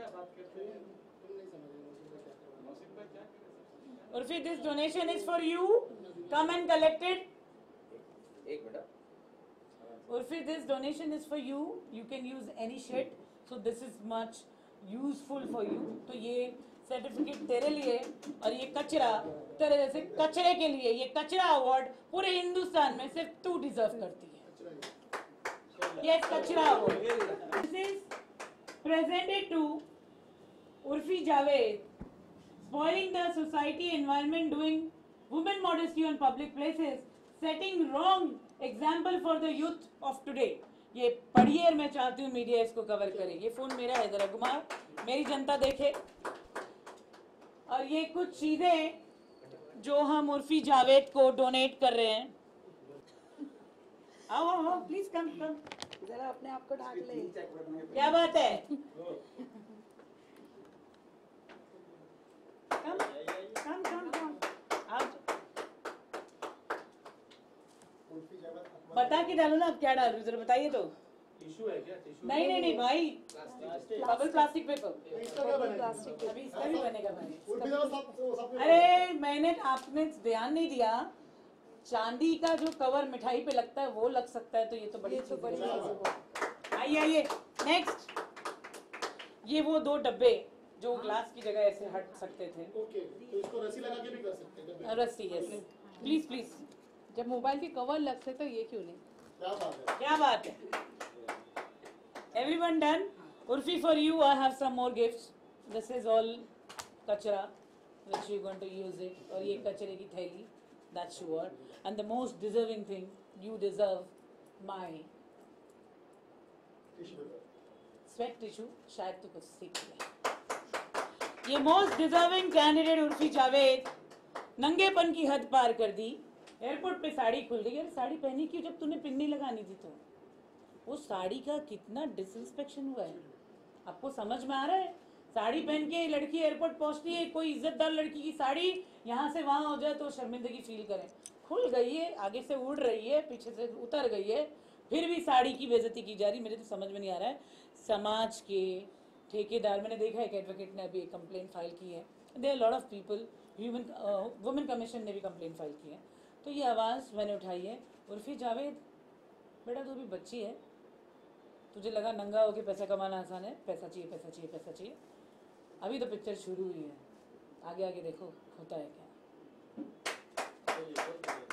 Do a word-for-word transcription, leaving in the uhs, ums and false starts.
क्या बात करते हैं? तुम नहीं समझ रहे नौसिफ भाई क्या कर। Urfi, this donation is for you. Come and collect it. एक minute. Urfi, this donation is for you. You can use any shit. So this is much useful for you. तो ये सर्टिफिकेट तेरे लिए और ये कचरा तेरे जैसे कचरे के लिए, ये कचरा अवार्ड पूरे हिंदुस्तान में सिर्फ तू डिजर्व करती है। ये कचरा award. This is presented to Urfi Javed, spoiling the society environment, doing women modesty on public places, setting wrong example for the youth of today. ये पढ़िए, मैं चाहती हूँ मीडिया इसको कवर करे। ये फोन मेरा है, जरा घुमा, मेरी जनता देखे। और ये कुछ चीजें जो हम उर्फी जावेद को डोनेट कर रहे हैं। आओ आओ आओ, प्लीज कम कम, जरा अपने आप को ढाक ले। क्या बात है? कम कम कम कम आओ, बता के डालो ना, अब क्या डालूं जरा बताइए तो। टिश्यू है क्या? टिश्यू नहीं नहीं नहीं भाई, बबल प्लास्टिक पेपर। इसका क्या बनेगा? अभी इसका भी बनेगा भाई। उर्फी जावेद सब सब अरे मैंने आपने ध्यान नहीं दिया, चांदी का जो कवर मिठाई पे लगता है वो लग सकता है, तो ये तो बड़ी ये तो बड़ी चीज़ है। चीज़ है। आइए आइए नेक्स्ट। ये वो दो डब्बे जो ग्लास की जगह ऐसे हट सकते थे। ओके, तो इसको रस्सी लगा के भी कर सकते हैं डब्बे। रस्सी, यस प्लीज प्लीज। जब मोबाइल के कवर लग सकते तो ये क्यों नहीं? क्या बात है? क्या बात है? Everyone done? Urfi, for you I have some more gifts. This is all kachra which you're going to use it. और ये कचरे की थैली, that's sure. And the most deserving thing, you deserve my tissue paper. sweat tissue. शायद तो कुछ सीख लिया। ये most deserving candidate Urfi Javed, नंगेपन की हद पार कर दी। एयरपोर्ट पे साड़ी खुल गई। अरे साड़ी पहनी क्यों जब तूने पिन्नी लगानी थी? तो वो साड़ी का कितना डिसरिस्पेक्शन हुआ है, आपको समझ में आ रहा है? साड़ी पहन के लड़की एयरपोर्ट पहुंचती है, कोई इज्जतदार लड़की की साड़ी यहाँ से वहाँ हो जाए तो शर्मिंदगी फील करें। खुल गई है, आगे से उड़ रही है, पीछे से उतर गई है, फिर भी साड़ी की बेइज्जती की जा रही। मेरे तो समझ में नहीं आ रहा है। समाज के ठेकेदार, मैंने देखा है कि एडवोकेट ने अभी एक कंप्लेंट फाइल की है। There are lot of people, human women commission ने भी कंप्लेंट फाइल की है। तो ये आवाज़ मैंने उठाई है। उर्फी जावेद बेटा, तू भी बच्ची है, तुझे लगा नंगा होके पैसा कमाना आसान है। पैसा चाहिए पैसा चाहिए पैसा चाहिए। अभी तो पिक्चर शुरू हुई है, आगे आगे देखो होता है क्या।